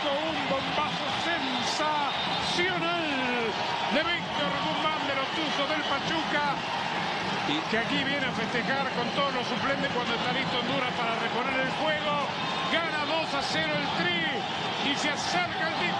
con un bombazo sensacional de Víctor Guzmán de los Tuzos del Pachuca, y que aquí viene a festejar con todos los suplentes cuando está listo Honduras para reponer el juego. Gana 2-0 el Tri y se acerca el título.